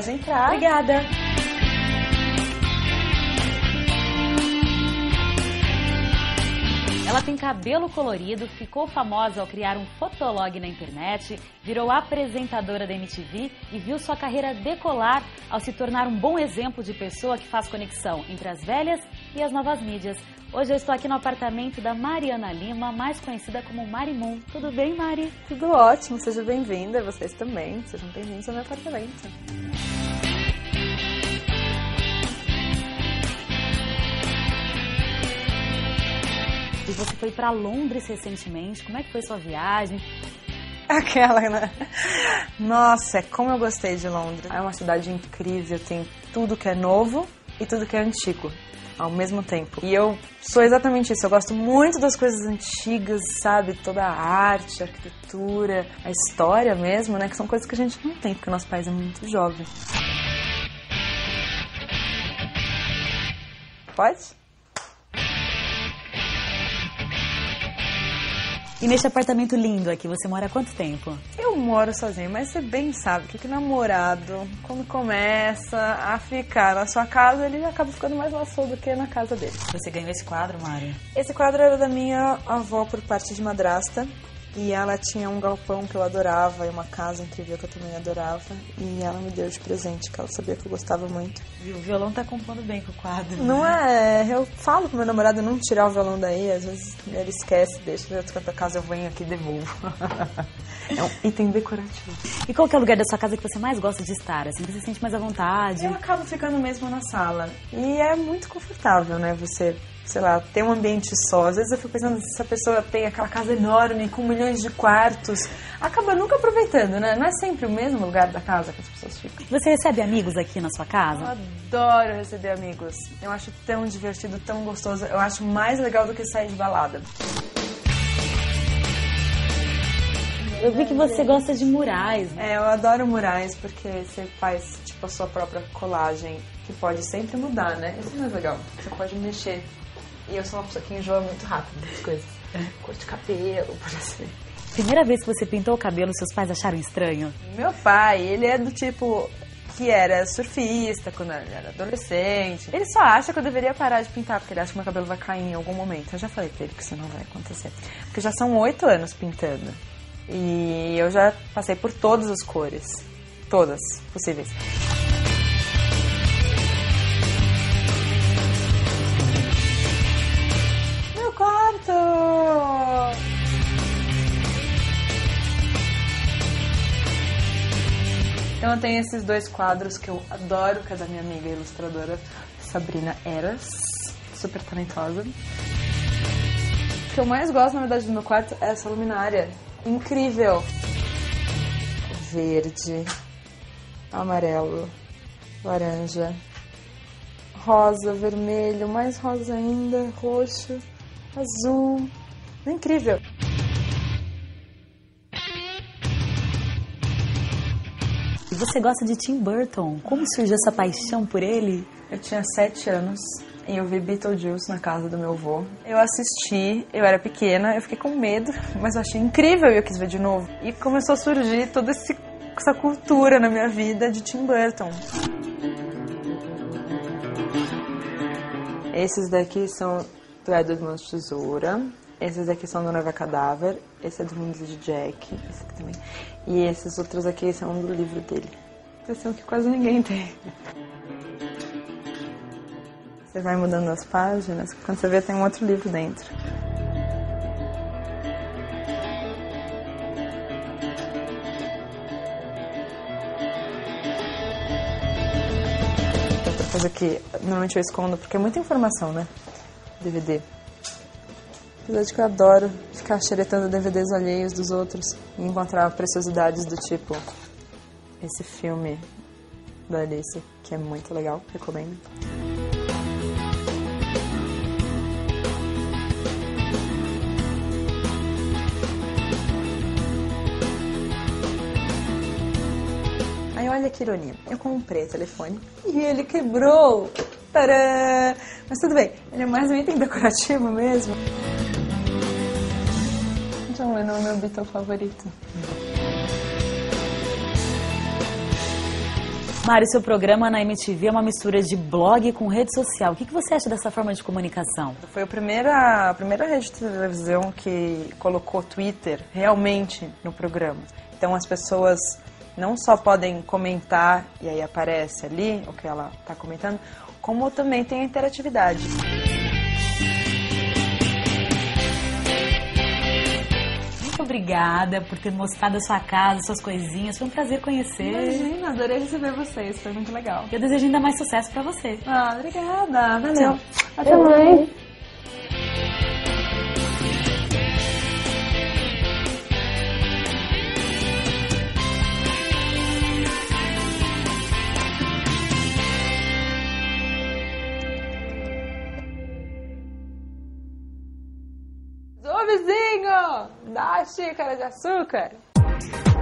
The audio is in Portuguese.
pode entrar. Obrigada. Ela tem cabelo colorido, ficou famosa ao criar um fotolog na internet, virou apresentadora da MTV e viu sua carreira decolar ao se tornar um bom exemplo de pessoa que faz conexão entre as velhas e as novas mídias. Hoje eu estou aqui no apartamento da Mariana Lima, mais conhecida como Mari Moon. Tudo bem, Mari? Tudo ótimo, seja bem-vinda, vocês também. Sejam bem-vindos ao meu apartamento. E você foi para Londres recentemente, como é que foi sua viagem? Aquela, né? Nossa, como eu gostei de Londres. É uma cidade incrível, tem tudo que é novo e tudo que é antigo ao mesmo tempo. E eu sou exatamente isso, eu gosto muito das coisas antigas, sabe? Toda a arte, a arquitetura, a história mesmo, né? Que são coisas que a gente não tem, porque o nosso país é muito jovem. Pode? E neste apartamento lindo aqui, você mora há quanto tempo? Eu moro sozinha, mas você bem sabe que namorado, quando começa a ficar na sua casa, ele acaba ficando mais na sua do que na casa dele. Você ganhou esse quadro, Mari? Esse quadro era da minha avó por parte de madrasta. E ela tinha um galpão que eu adorava e uma casa incrível que eu também adorava. E ela me deu de presente, que ela sabia que eu gostava muito. E o violão tá compondo bem com o quadro. Não é? Eu falo pro meu namorado não tirar o violão daí, às vezes ele esquece, deixa eu ir pra casa, eu venho aqui e devolvo. É um item decorativo. E qual que é o lugar da sua casa que você mais gosta de estar, assim, que você sente mais à vontade? Eu acabo ficando mesmo na sala. E é muito confortável, né? Você, sei lá, ter um ambiente só. Às vezes eu fico pensando, se a pessoa tem aquela casa enorme, com milhões de quartos, acaba nunca aproveitando, né? Não é sempre o mesmo lugar da casa que as pessoas ficam. Você recebe amigos aqui na sua casa? Eu adoro receber amigos. Eu acho tão divertido, tão gostoso. Eu acho mais legal do que sair de balada. Eu vi que você gosta de murais, né? Eu adoro murais porque você faz, tipo, a sua própria colagem, que pode sempre mudar, né? Isso não é legal. Você pode mexer. E eu sou uma pessoa que enjoa muito rápido das coisas. Cor de cabelo, por exemplo. Primeira vez que você pintou o cabelo, seus pais acharam estranho? Meu pai, ele é do tipo que era surfista quando ele era adolescente. Ele só acha que eu deveria parar de pintar, porque ele acha que meu cabelo vai cair em algum momento. Eu já falei pra ele que isso não vai acontecer. Porque já são 8 anos pintando. E eu já passei por todas as cores. Todas possíveis. Meu quarto! Então eu tenho esses 2 quadros que eu adoro, que é da minha amiga ilustradora Sabrina Eras, super talentosa. O que eu mais gosto, na verdade, do meu quarto é essa luminária. Incrível! Verde, amarelo, laranja, rosa, vermelho, mais rosa ainda, roxo, azul. É incrível! E você gosta de Tim Burton? Como surgiu essa paixão por ele? Eu tinha 7 anos e eu vi Beetlejuice na casa do meu avô. Eu assisti, eu era pequena, eu fiquei com medo, mas eu achei incrível e eu quis ver de novo. E começou a surgir toda essa cultura na minha vida de Tim Burton. Esses daqui são do Edward Mãos de Tesoura. Esses daqui são do Noiva Cadáver. Esse é do Mundo de Jack. Esse aqui também. E esses outros aqui são do livro dele. Impressão que quase ninguém tem. Você vai mudando as páginas, quando você vê tem um outro livro dentro. Outra coisa que normalmente eu escondo, porque é muita informação, né? DVD. Apesar de que eu adoro ficar xeretando DVDs alheios dos outros e encontrar preciosidades do tipo esse filme da Alice, que é muito legal, recomendo. Aí olha que ironia, eu comprei o telefone e ele quebrou. Tadã! Mas tudo bem, ele é mais um item decorativo mesmo. John Lennon é o meu Beatle favorito. Mário, seu programa na MTV é uma mistura de blog com rede social. O que você acha dessa forma de comunicação? Foi a primeira rede de televisão que colocou Twitter realmente no programa. Então as pessoas não só podem comentar e aí aparece ali o que ela está comentando, como também tem a interatividade. Muito obrigada por ter mostrado a sua casa, suas coisinhas. Foi um prazer conhecer. Imagina, adorei receber vocês, foi muito legal. Eu desejo ainda mais sucesso pra você. Ah, obrigada, valeu. Até mais. Ô vizinho, dá uma xícara de açúcar.